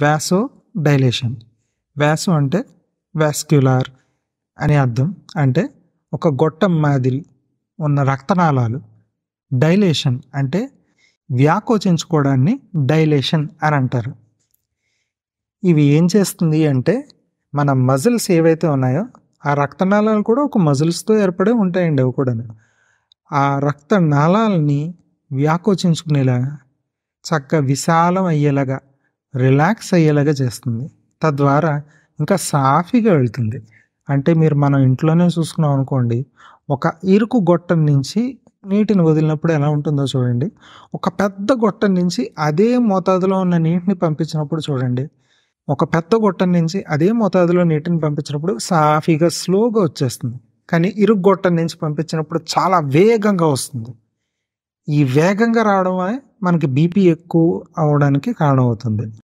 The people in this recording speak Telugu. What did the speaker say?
వ్యాసో డైలేషన్. వ్యాసో అంటే వాస్క్యులార్ అని అర్థం. అంటే ఒక గొట్టం మాదిరి ఉన్న రక్తనాళాలు. డైలేషన్ అంటే వ్యాకోచించుకోవడాన్ని డైలేషన్ అని అంటారు. ఇవి ఏం చేస్తుంది అంటే మన మజిల్స్ ఏవైతే ఉన్నాయో ఆ రక్తనాళాలు కూడా ఒక మజిల్స్తో ఏర్పడే ఉంటాయండి. అవి కూడా ఆ రక్తనాళాలని వ్యాకోచించుకునేలా చక్కగా విశాలం అయ్యేలాగా రిలాక్స్ అయ్యేలాగా చేస్తుంది. తద్వారా ఇంకా సాఫీగా వెళ్తుంది. అంటే మనం ఇంట్లోనే చూసుకున్నాం అనుకోండి, ఒక ఇరుకు గొట్టం నుంచి నీటిని వదిలినప్పుడు ఎలా ఉంటుందో చూడండి. ఒక పెద్ద గొట్టం నుంచి అదే మోతాదులో ఉన్న నీటిని పంపించినప్పుడు చూడండి, ఒక పెద్ద గొట్టం నుంచి అదే మోతాదులో నీటిని పంపించినప్పుడు సాఫీగా స్లోగా వచ్చేస్తుంది. కానీ ఇరుకు గొట్టం నుంచి పంపించినప్పుడు చాలా వేగంగా వస్తుంది. ఈ వేగంగా రావడం వల్ల మనకి బీపీ ఎక్కువ అవడానికి కారణమవుతుంది.